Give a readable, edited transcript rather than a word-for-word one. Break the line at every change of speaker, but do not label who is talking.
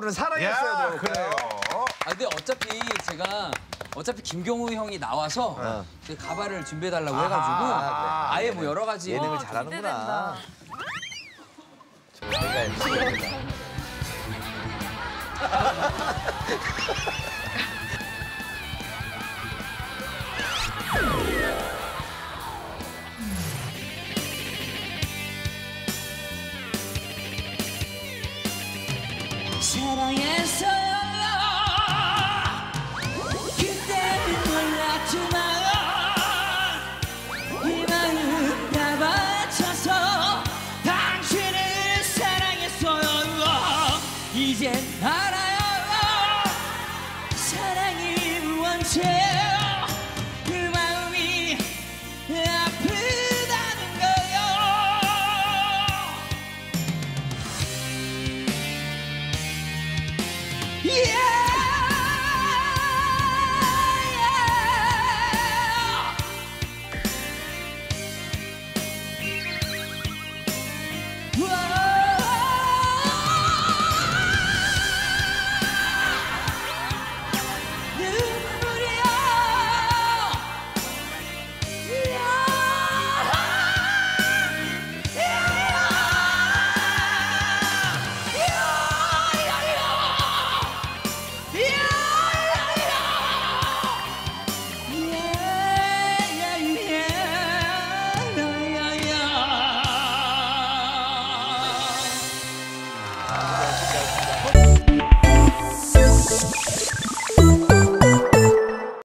부르는 사랑이었어요.
그래요.
아 근데 어차피 김경우 형이 나와서 가발을 준비해달라고 해가지고 아예 뭐 여러 가지
예능을 잘하는구나.
사랑했어요 그때는 몰랐지만 이 마음 다 바쳐서 당신을 사랑했어요 이젠 알아요 사랑이 무언지 그 마음이 아프다는 거요 Yeah!